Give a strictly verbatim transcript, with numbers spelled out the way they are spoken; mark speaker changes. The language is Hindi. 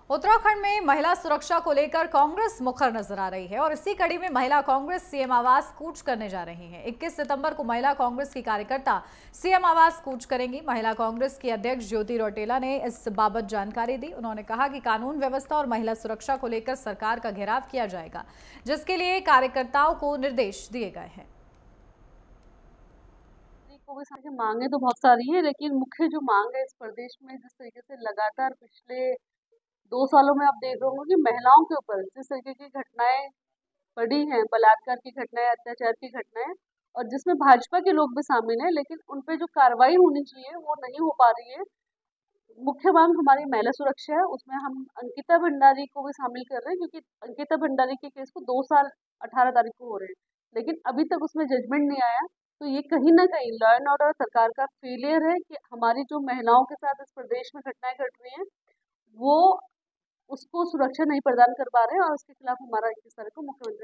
Speaker 1: उत्तराखंड में महिला सुरक्षा को लेकर कांग्रेस मुखर नजर आ रही है और इसी कड़ी में महिला कांग्रेस सीएम आवास कूच करने जा रही है। इक्कीस सितंबर को महिला कांग्रेस की कार्यकर्ता सीएम आवास कूच करेंगी। महिला कांग्रेस की अध्यक्ष ज्योति रौटेला ने इस बाबत जानकारी दी। उन्होंने कहा कि कानून व्यवस्था और महिला सुरक्षा को लेकर सरकार का घेराव किया जाएगा, जिसके लिए कार्यकर्ताओं को निर्देश दिए गए हैं।
Speaker 2: मांगे तो बहुत सारी है, लेकिन मुख्य जो मांग है इस प्रदेश में, जिस तरीके से लगातार पिछले दो सालों में आप देख रहे होंगे कि महिलाओं के ऊपर जिस तरीके की घटनाएं बढ़ी हैं, बलात्कार की घटनाएं, अत्याचार की घटनाएं, और जिसमें भाजपा के लोग भी शामिल हैं, लेकिन उन पे जो कार्रवाई होनी चाहिए वो नहीं हो पा रही है। मुख्य मांग हमारी महिला सुरक्षा है। उसमें हम अंकिता भंडारी को भी शामिल कर रहे हैं, क्योंकि अंकिता भंडारी के केस को दो साल अठारह तारीख को हो रहे हैं, लेकिन अभी तक उसमें जजमेंट नहीं आया। तो ये कहीं ना कहीं लॉ एंड ऑर्डर सरकार का फेलियर है कि हमारी जो महिलाओं के साथ इस प्रदेश में घटनाएं घट रही हैं वो उसको सुरक्षा नहीं प्रदान कर पा रहे हैं, और उसके खिलाफ हमारा इक्कीस तारीख को मुख्यमंत्री